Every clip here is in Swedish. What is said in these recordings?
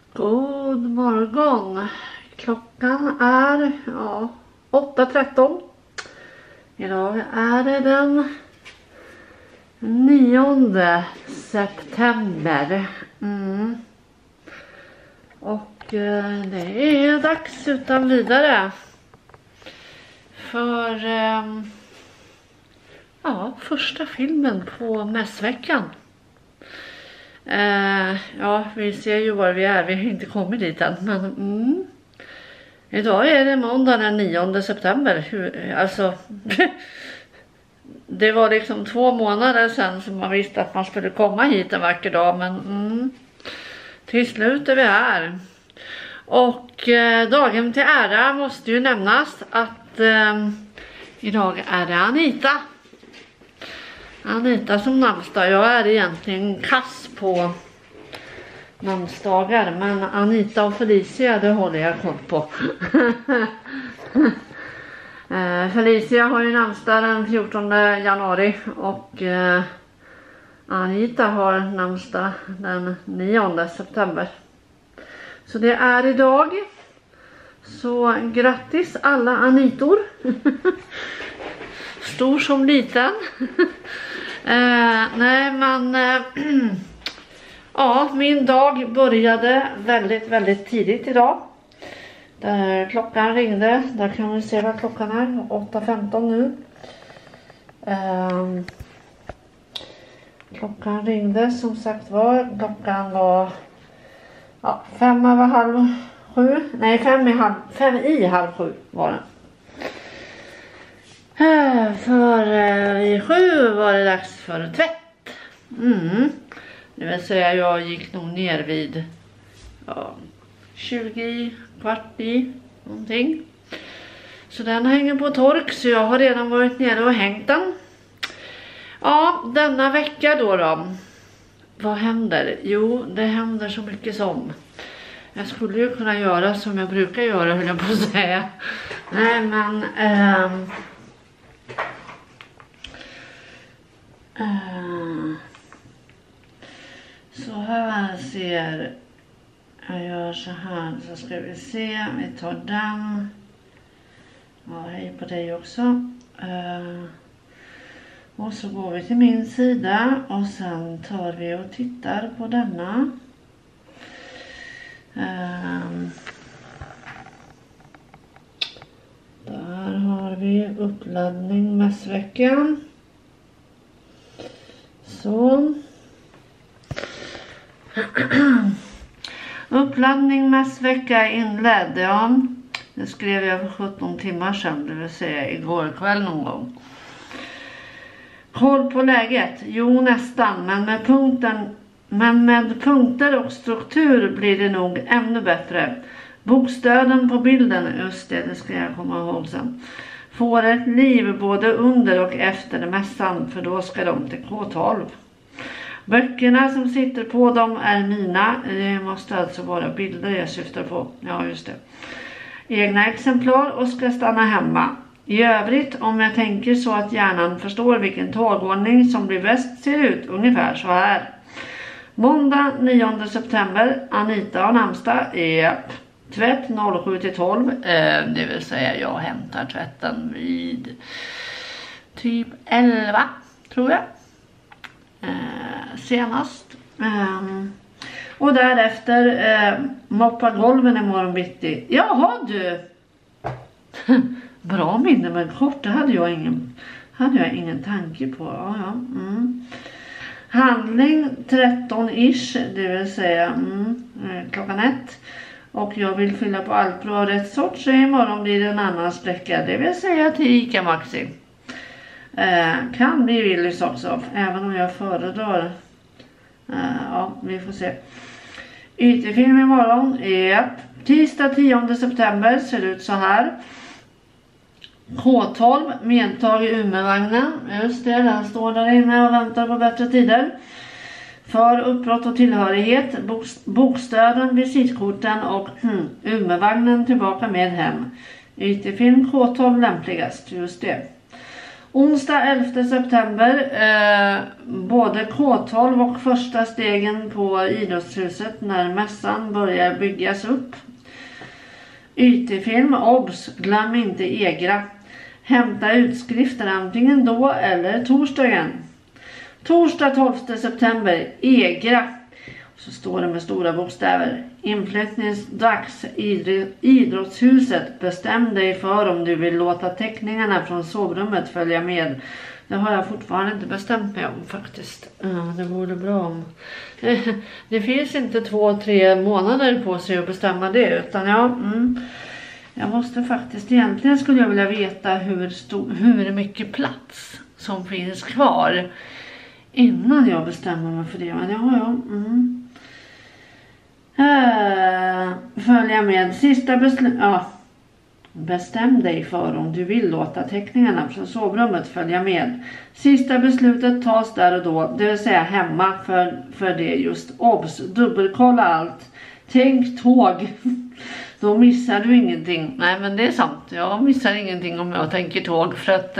God morgon. Klockan är 8:13. Idag är det den 9 september. Och det är dags utan vidare för första filmen på mässveckan. Vi ser ju var vi är. Vi har inte kommit dit än. Men idag är det måndag den 9 september. Det var liksom 2 månader sedan som man visste att man skulle komma hit en vacker dag. Men till slut är vi här. Och dagen till ära måste ju nämnas att idag är det Anita som namnsdag. Jag är egentligen kass på namnsdagar, men Anita och Felicia, det håller jag koll på. Felicia har ju namnsdag den 14 januari och Anita har namnsdag den 9 september. Så det är idag. Så grattis alla Anitor. Stor som liten. Min dag började väldigt, väldigt tidigt idag. Där klockan ringde. Där kan vi se vad klockan är. 8:15 nu. Klockan ringde som sagt var. Klockan var 5:30. Nej, 5:30 var det. För 7 var det dags för tvätt. Det vill säga jag gick nog ner vid 20, kvart i någonting. Så den hänger på tork, så jag har redan varit nere och hängt den. Ja, denna vecka då. Vad händer? Jo, det händer så mycket som. Jag skulle ju kunna göra som jag brukar göra, höll jag på att säga. Nej, men så här ser jag gör så här, så ska vi se, vi tar den. Hej på dig också. Och så går vi till min sida och sen tar vi och tittar på denna. Där har vi uppladdning mässveckan. Så. Uppladdning mässvecka inledd. Ja, det skrev jag för 17 timmar sedan, det vill säga igår kväll någon gång. Koll på läget? Jo, nästan, men med punkter och struktur blir det nog ännu bättre. Bokstöden på bilden, just det ska jag komma ihåg sen, får ett liv både under och efter mässan, för då ska de till K12. Böckerna som sitter på dem är mina. Det måste alltså vara bilder jag syftar på. Ja, just det. Egna exemplar och ska stanna hemma. I övrigt, om jag tänker så att hjärnan förstår vilken tågordning som blir bäst, ser ut ungefär så här. Måndag 9 september. Anita har namnsdag. Tvätt 07-12. Det vill säga jag hämtar tvätten vid typ 11, tror jag. Senast. Och därefter moppa golven imorgon bitti. Jaha du. Bra minne, men kort, det hade jag ingen tanke på. Handling 13-ish, det vill säga klockan 1. Och jag vill fylla på allt bra rätt sort, så imorgon blir det en annan sträcka, det vill säga till Ica Maxi. Kan bli Willys också, även om jag föredrar. Vi får se. IT-film imorgon. Tisdag 10 september ser ut så här. K12 medtag i Umeåvagnen. Just det, den står där inne och väntar på bättre tider. För uppbrott och tillhörighet. Bokstöden, visitkorten och Umeåvagnen tillbaka med hem. IT-film K12 lämpligast, just det. Onsdag 11 september, både K12 och första stegen på idrottshuset när mässan börjar byggas upp. YT-film, obs, glöm inte EGRA. Hämta utskrifter antingen då eller torsdagen. Torsdag 12 september, EGRA. Så står det med stora bokstäver. Inflyttningsdags, idrottshuset. Bestäm dig för om du vill låta teckningarna från sovrummet följa med. Det har jag fortfarande inte bestämt mig om faktiskt. Det vore bra om. Det finns inte 2-3 månader på sig att bestämma det. Utan jag måste faktiskt, egentligen skulle jag vilja veta hur mycket plats som finns kvar. Innan jag bestämmer mig för det. Men det har jag. Följa med. Sista beslut. Ja. Bestäm dig för om du vill låta teckningarna från sovrummet följa med. Sista beslutet tas där och då. Det vill säga hemma för det just. Obs. Dubbelkolla allt. Tänk tåg. Då missar du ingenting. Nej, men det är sant. Jag missar ingenting om jag tänker tåg. För att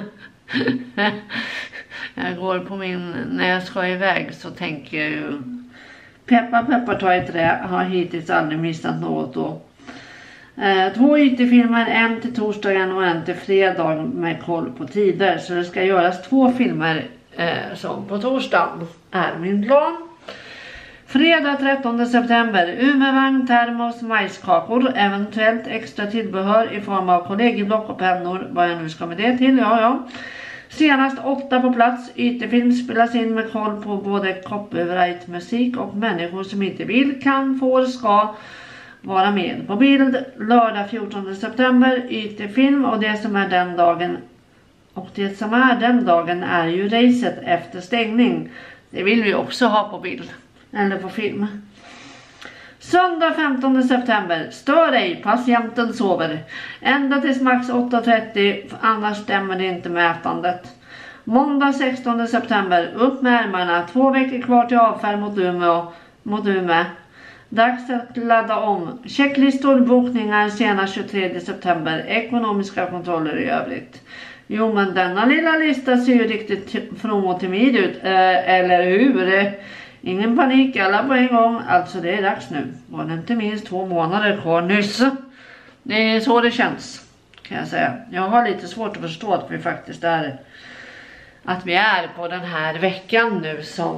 jag går på när jag ska iväg så tänker jag ju peppar ta ett trä. Har hittills aldrig missat något då. 2 IT-filmer, en till torsdagen och en till fredag med koll på tider. Så det ska göras 2 filmer som på torsdagen är min plan. Fredag 13 september, Umevagn, termos, majskakor, eventuellt extra tillbehör i form av kollegieblock och pennor. Vad jag nu ska med det till, ja. Senast 8 på plats, IT-film spelas in med koll på både copyright-musik och människor som inte vill, kan, får, ska vara med på bild. Lördag 14 september, IT-film och det som är den dagen. Och det som är den dagen är ju racet efter stängning. Det vill vi också ha på bild. Eller på film. Söndag 15 september. Stör ej, patienten sover. Ända tills max 8:30. Annars stämmer det inte med ätandet. Måndag 16 september. Upp med ärmarna. 2 veckor kvar till avfärd mot Umeå. Dags att ladda om. Checklistor, bokningar senast 23 september. Ekonomiska kontroller i övrigt. Jo, men denna lilla lista ser ju riktigt from och timid ut. Eller hur? Ingen panik, alla på en gång. Alltså det är dags nu. Var det inte minst 2 månader kvar nyss. Det är så det känns, kan jag säga. Jag har lite svårt att förstå att vi faktiskt är på den här veckan nu som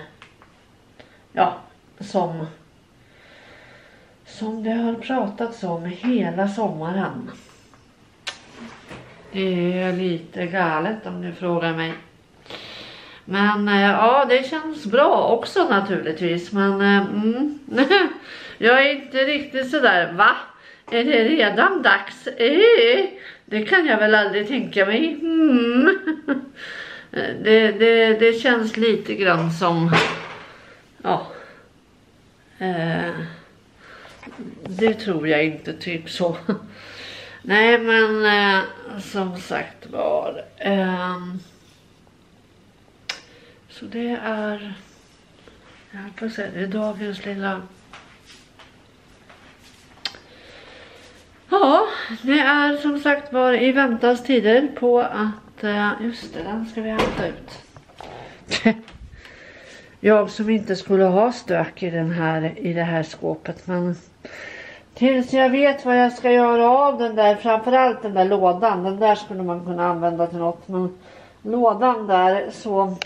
det har pratats om hela sommaren. Det är lite galet om du frågar mig. Men ja, det känns bra också naturligtvis. Men jag är inte riktigt sådär, va? Är det redan dags? Det kan jag väl aldrig tänka mig. Det känns lite grann som, ja, det tror jag inte, typ så. Nej, men som sagt var, så det är, jag får säga, det är dagens lilla, ja, det är som sagt var i väntas tider på att, just det, den ska vi hämta ut. Jag som inte skulle ha stök i det här skåpet, men tills jag vet vad jag ska göra av den där, framförallt den där lådan, den där skulle man kunna använda till något, men lådan där, så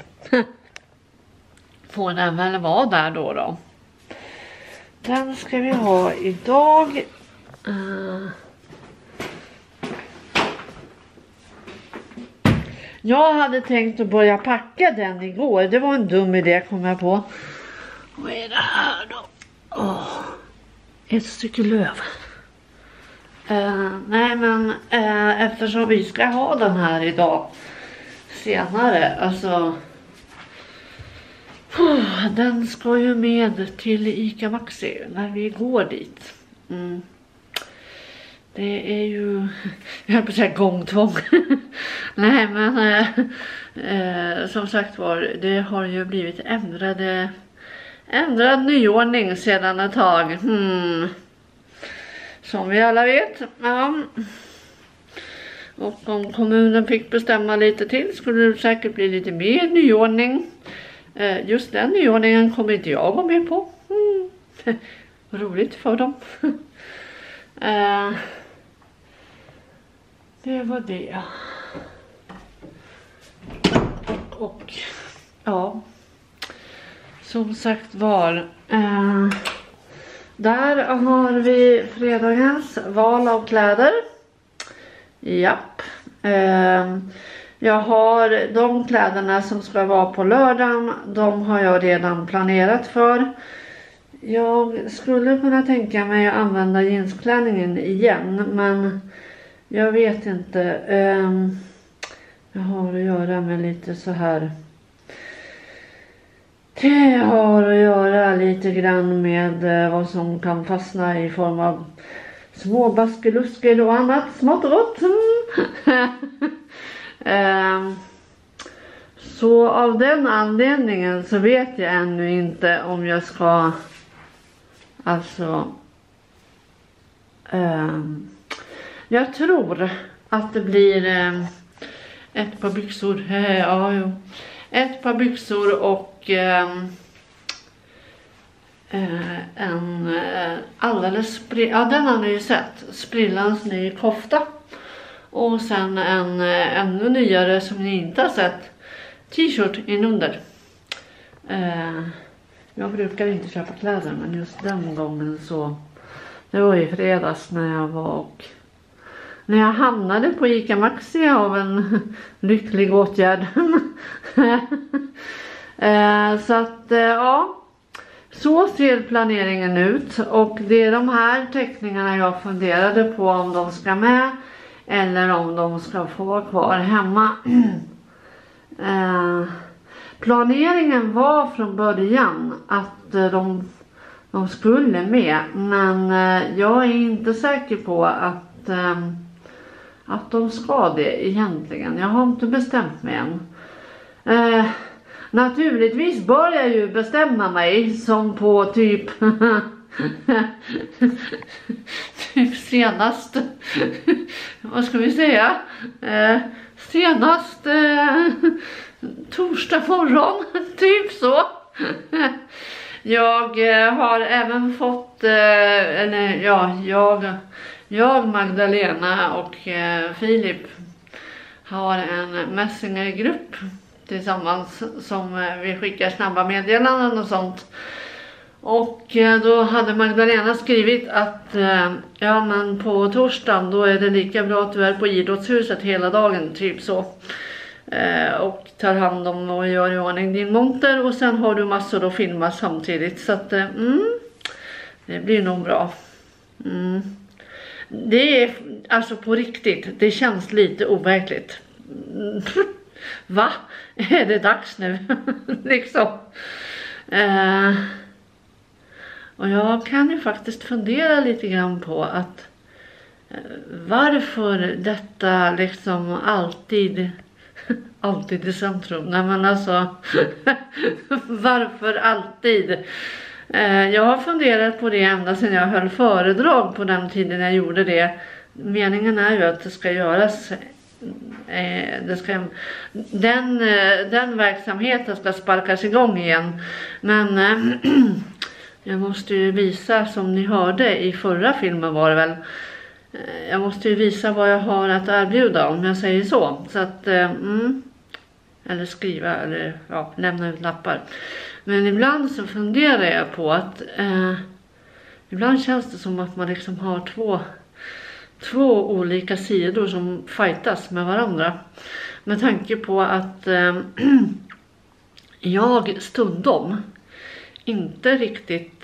får den väl vara där då. Den ska vi ha idag. Jag hade tänkt att börja packa den igår. Det var en dum idé, kom jag på. Vad är det här då? Ett stycke löv. Nej, men eftersom vi ska ha den här idag senare, alltså den ska ju med till ICA Maxi när vi går dit. Det är ju, jag höll på att säga gångtvång. Nej, men som sagt var, det har ju blivit ändrad nyordning sedan ett tag. Som vi alla vet. Ja. Och om kommunen fick bestämma lite till skulle det säkert bli lite mer nyordning. Just den nyordningen kommer inte jag gå med på. Roligt för dem. Det var det. Och ja, som sagt var, där har vi fredagens val av kläder. Japp. Jag har de kläderna som ska vara på lördagen. De har jag redan planerat för. Jag skulle kunna tänka mig att använda jeansklänningen igen. Men jag vet inte. Jag har att göra med lite så här. Det har att göra lite grann med vad som kan fastna i form av små baskelusker och annat smått och gott. Så av den anledningen så vet jag ännu inte om jag ska jag tror att det blir ett par byxor. Ett par byxor och en alldeles den har ni ju sett, sprillans ny kofta. Och sen en ännu nyare som ni inte har sett, t-shirt inunder. Jag brukar inte köpa kläder, men just den gången så, det var i fredags när jag hamnade på Ica Maxi av en lycklig åtgärd. Så att ja, så ser planeringen ut. Och det är de här teckningarna jag funderade på om de ska med eller om de ska få vara kvar hemma. Planeringen var från början att de skulle med. Men jag är inte säker på att de ska det egentligen. Jag har inte bestämt mig än. Naturligtvis bör jag ju bestämma mig som på typ senast, vad ska vi säga, senast torsdag morgon, typ så. Jag har även fått, jag, Magdalena och Filip har en messengergrupp tillsammans som vi skickar snabba meddelanden och sånt. Och då hade Magdalena skrivit att ja, men på torsdagen då är det lika bra att du är på idrottshuset hela dagen, typ så. Och tar hand om och gör i ordning din monter, och sen har du massor att filma samtidigt, så att det blir nog bra. Det är alltså på riktigt, det känns lite overkligt. Va? Är det dags nu? Liksom. Och jag kan ju faktiskt fundera lite grann på att varför detta liksom alltid i centrum. Nej, men alltså varför alltid? Jag har funderat på det ända sedan jag höll föredrag på den tiden jag gjorde det. Meningen är ju att det ska göras, den verksamheten ska sparkas igång igen. Men jag måste ju visa, som ni hörde i förra filmen var det väl, jag måste ju visa vad jag har att erbjuda, om jag säger så. Så att eller skriva eller ja, lämna ut lappar. Men ibland så funderar jag på att ibland känns det som att man liksom har två olika sidor som fightas med varandra. Med tanke på att jag stundom inte riktigt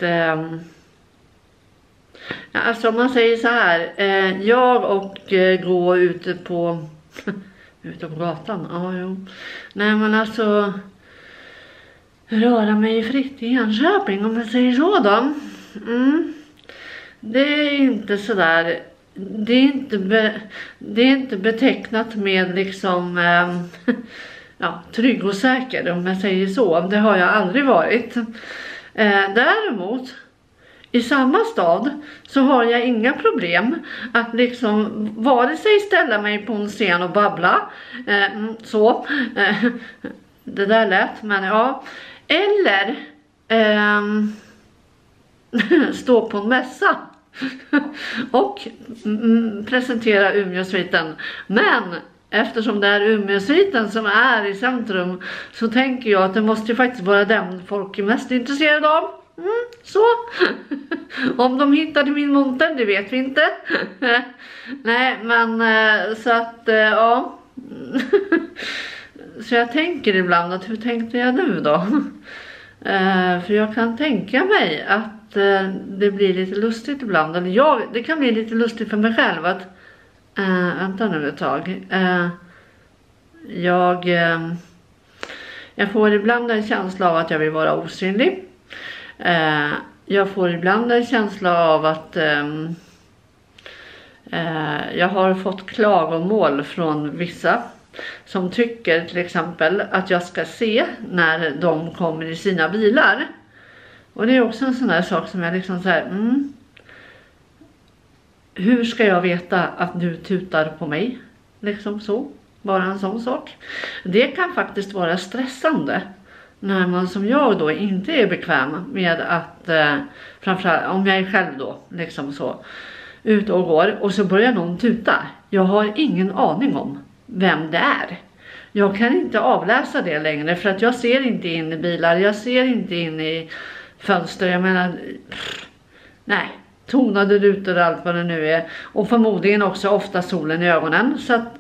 alltså om man säger så här, jag och gå ute på gatan, nej men alltså röra mig fritt i Enköping, om jag säger så då. Det är inte så där, det är inte betecknat med liksom ja, trygg och säker, om jag säger så. Det har jag aldrig varit. Däremot i samma stad så har jag inga problem att liksom vare sig ställa mig på en scen och babbla det där lät, men ja, eller stå på en mässa och presentera Umeåsviten. Men eftersom det är Umeåsviten som är i centrum så tänker jag att det måste ju faktiskt vara den folk är mest intresserade av. Så. Om de hittade min monter, det vet vi inte. Nej, men så att ja. Så jag tänker ibland att hur tänkte jag nu då? För jag kan tänka mig att det blir lite lustigt ibland. Eller det kan bli lite lustigt för mig själv att vänta nu ett tag. Jag får ibland en känsla av att jag vill vara osynlig. Jag får ibland en känsla av att jag har fått klagomål från vissa som tycker till exempel att jag ska se när de kommer i sina bilar. Och det är också en sån där sak som jag liksom så här, hur ska jag veta att du tutar på mig? Liksom så, bara en sån sak. Det kan faktiskt vara stressande när man som jag då inte är bekväm med att, framförallt om jag är själv då, liksom så, ut och går och så börjar någon tuta. Jag har ingen aning om vem det är. Jag kan inte avläsa det längre för att jag ser inte in i bilar, jag ser inte in i fönster, jag menar, nej, tonade rutor och allt vad det nu är. Och förmodligen också ofta solen i ögonen. Så att,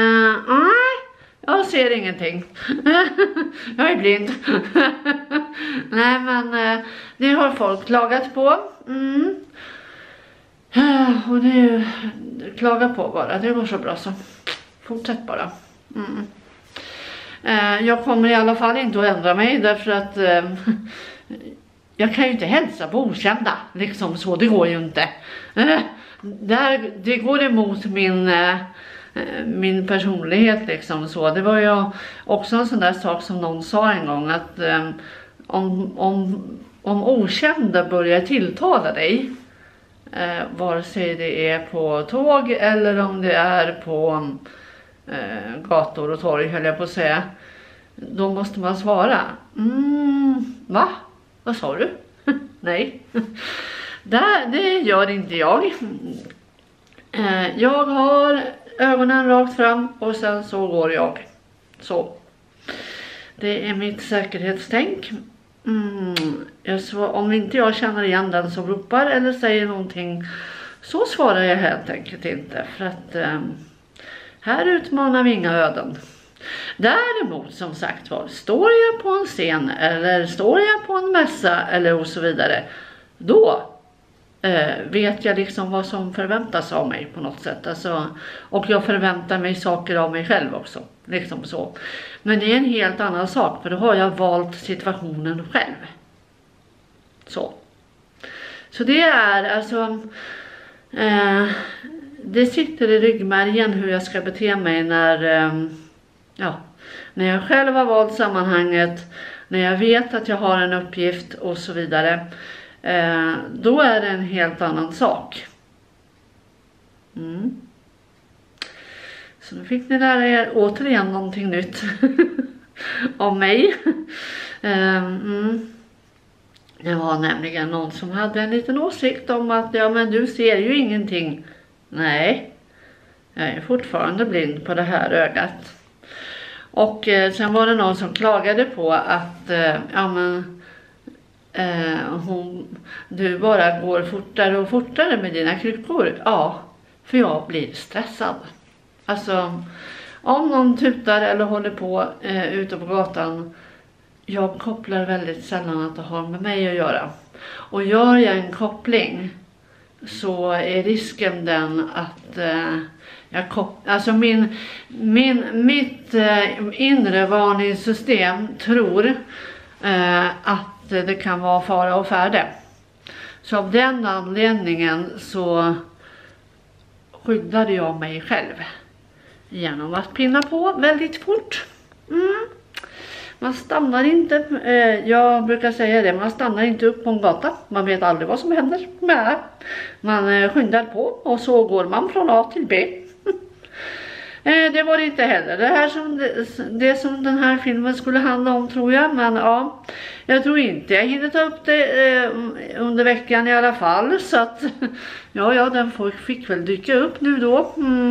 jag ser ingenting. Jag är blind. Nej, men det har folk klagat på. Och det är ju, klaga på bara, det går så bra så. Fortsätt bara. Jag kommer i alla fall inte att ändra mig därför att jag kan ju inte hälsa på okända, liksom så, det går ju inte. Det går emot min personlighet liksom så. Det var ju också en sån där sak som någon sa en gång att om okända börjar tilltala dig, vare sig det är på tåg eller om det är på gator och torg höll jag på att säga, då måste man svara. Va? Vad sa du? Nej. Det gör inte jag. Jag har ögonen rakt fram och sen så går jag. Så. Det är mitt säkerhetstänk. Om inte jag känner igen den som ropar eller säger någonting så svarar jag helt enkelt inte. För att här utmanar vi inga öden. Däremot som sagt var, står jag på en scen eller står jag på en mässa eller och så vidare, då vet jag liksom vad som förväntas av mig på något sätt. Alltså, och jag förväntar mig saker av mig själv också. Liksom så. Men det är en helt annan sak, för då har jag valt situationen själv. Så det är alltså... det sitter i ryggmärgen hur jag ska bete mig när jag själv har valt sammanhanget, när jag vet att jag har en uppgift och så vidare. Då är det en helt annan sak. Så nu fick ni lära er återigen någonting nytt om mig. Det var nämligen någon som hade en liten åsikt om att men du ser ju ingenting. Nej, jag är fortfarande blind på det här ögat. Och sen var det någon som klagade på att du bara går fortare och fortare med dina kryckor. Ja, för jag blir stressad. Alltså, om någon tutar eller håller på ute på gatan, jag kopplar väldigt sällan att det har med mig att göra. Och gör jag en koppling så är risken den att mitt inre varningssystem tror att det kan vara fara och färde. Så av den anledningen så skyddade jag mig själv genom att pinna på väldigt fort. Man stannar inte, jag brukar säga det, man stannar inte upp på en gata. Man vet aldrig vad som händer. Nej. Man skyndar på och så går man från A till B. Det var det inte heller. Det som den här filmen skulle handla om, tror jag. Men ja, jag tror inte jag hinner ta upp det under veckan i alla fall. Så att, ja, den fick väl dyka upp nu då.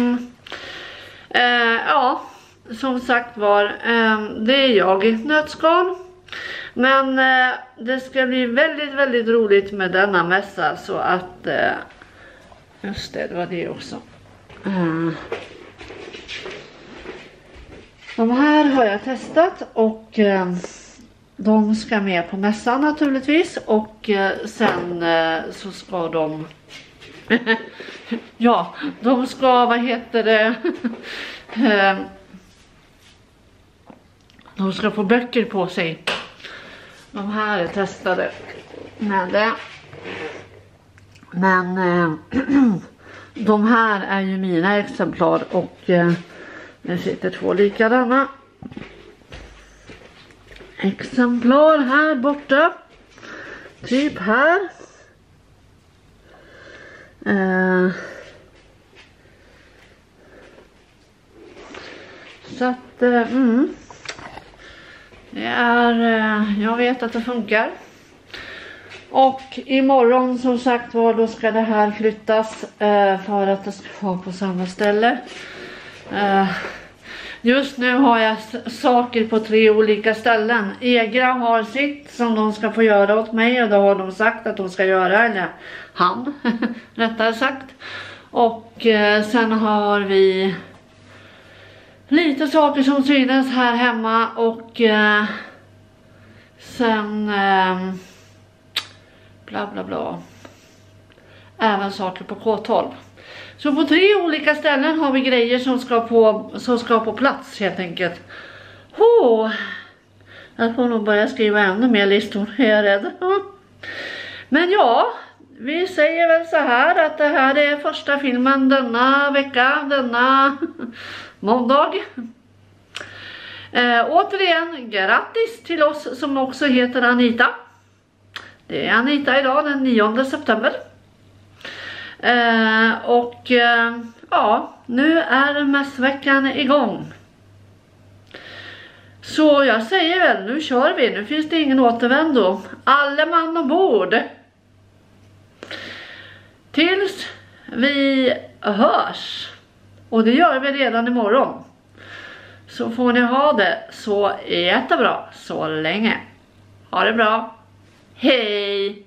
Ja, som sagt var, det är jag i ett nötskal. Men det ska bli väldigt, väldigt roligt med denna mässa. Så att, just det var det också. De här har jag testat och de ska med på mässan naturligtvis. Och sen så ska de... ja, de ska, vad heter det... de ska få böcker på sig. De här är testade med det. Men de här är ju mina exemplar och det sitter 2 likadana exemplar här borta. Typ här. Så att det är, jag vet att det funkar. Och imorgon som sagt var, då ska det här flyttas för att det ska vara på samma ställe. Just nu har jag saker på 3 olika ställen. Egra har sitt som de ska få göra åt mig, och då har de sagt att de ska göra, eller han rättare sagt. Och sen har vi lite saker som synes här hemma, och sen bla bla bla, även saker på K12. Så på 3 olika ställen har vi grejer som ska på plats helt enkelt. Jag får nog börja skriva ännu mer listor, är jag rädd. Men ja, vi säger väl så här att det här är första filmen denna vecka, denna måndag. Återigen, grattis till oss som också heter Anita. Det är Anita idag, den 9 september. Ja, nu är mässveckan igång. Så jag säger väl, nu kör vi. Nu finns det ingen återvändo. Alla man ombord. Tills vi hörs. Och det gör vi redan imorgon. Så får ni ha det så jättebra så länge. Ha det bra. Hej!